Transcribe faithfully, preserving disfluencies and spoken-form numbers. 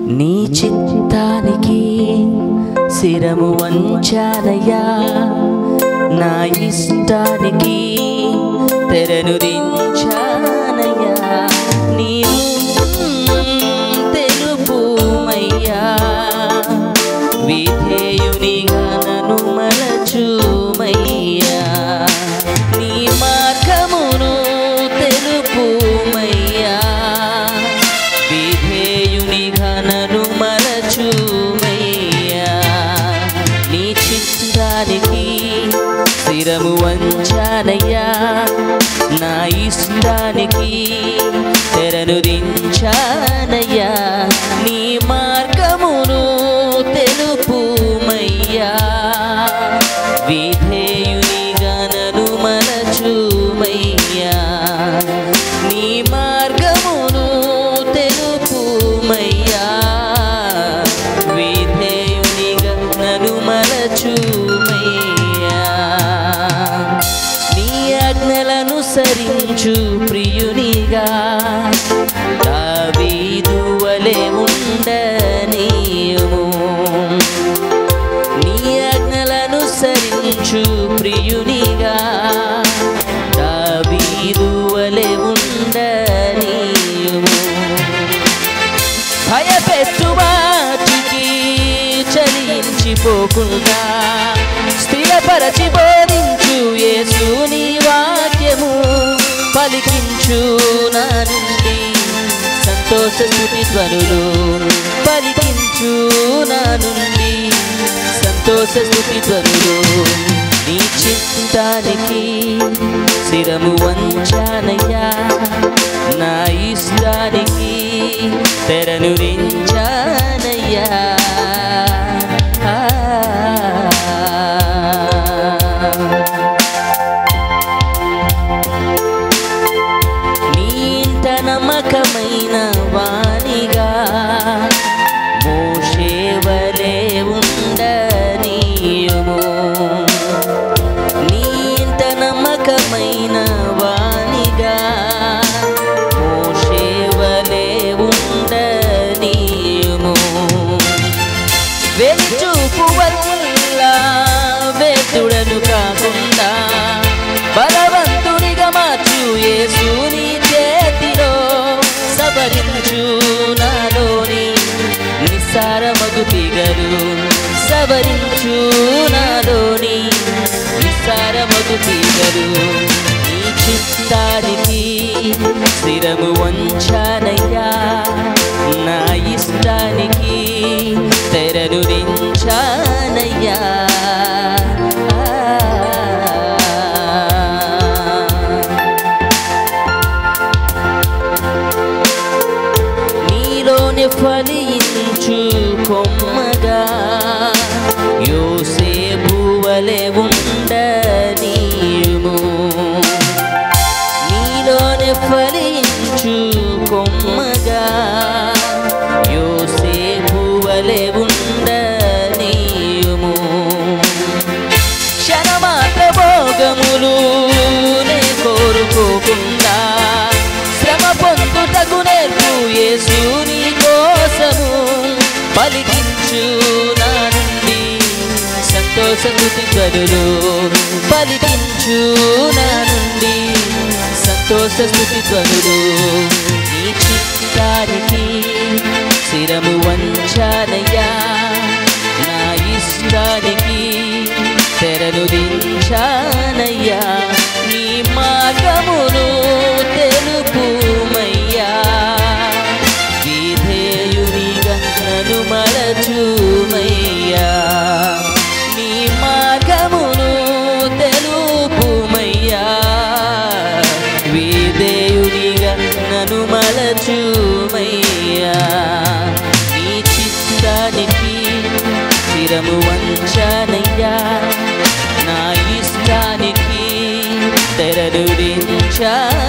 నీ చిత్తానికి శిరము వంచానయ్యా, నా ఇష్టానికి తెరను దించానయ్యా. నీవు తెలుపుమయ్యా, విధేయునిగా నన్ను మలచుమయ్యా. నీ మార్గమును తెలుపుమయ్యా, విధేయునిగా నన్ను మలచుమయ్యా. నీ చిత్తానికి శిరము వంచానయ్యా, నా ఇష్టానికి తెరను దించానయ్యా. నీ మార్గమును తెలుపుమయ్యా, విధేయునిగా నన్ను మలచుమయ్యా. నీ మార్గమును తెలుపుమయ్యా, విధేయునిగా నన్ను మలచుమయ్యా. నీ ఆజ్ఞలను సరించు ప్రియునిగా దావీదు వలె ఉండనీయుము. నీ ఆజ్ఞలను సరించు ప్రియునిగా దావీదు వలె ఉండనీయుము. భయపెట్టు వాటికి చలించిపోకుండా స్థిరపరచి బోధించు యేసుని వాక్యము. పలికించు నా నుండి సంతోష స్తుతి ధ్వనులు, పలికించు నా నుండి సంతోష స్తుతి ధ్వనులు. నీ చిత్తానికి శిరము వంచానయ్యా, నా ఇష్టానికి తెరను దించానయ్యా. నమ్మకమైన వానిగా మోషే వలె ఉండనీయుము. నీంత నమ్మకమైన వానిగా మోషే వలె ఉండనీయుము. వెలుచూపు వల్ల వ్యర్థుడను కాకుండా బలవంతునిగా మార్చు యేసుని చేతిలో. సవరించు నాలోని నిస్సారమగు తీగలు, సవరించు నాలోని నిస్సారమగు తీగలు. నీ చిత్తానికి శిరము వంచానయ్యా, నా ఇష్టానికి తెరను దించానయ్యా. ఫలించు కొమ్మగా యోసేపు వలె ఉండనీయుము. నీలోనే ఫలించు కొమ్మగా యోసేపు వలె ఉండనీయుము. క్షణమాత్ర భోగములు నే కోరుకోకుండా శ్రమ పొందుటకు నేర్పు యేసుని కోసము. పలికించు నా నుండి సంతోష స్తుతి ధ్వనులు, పలికించు నా నుండి సంతోష స్తుతి ధ్వనులు. నీ చిత్తానికి శిరము వంచానయ్యా, నా ఇష్టానికి తెరను దించానయ్యా. నీ మార్గమును తెలుపుమయ్యా, విధేయునిగా నన్ను మలచుమయ్యా. నీ మార్గమును తెలుపుమయ్యా, విధేయునిగా నన్ను మలచుమయ్యా. నీ చిత్తానికి శిరము వంచానయ్యా, నా ఇష్టానికి తెరను దించానయ్యా.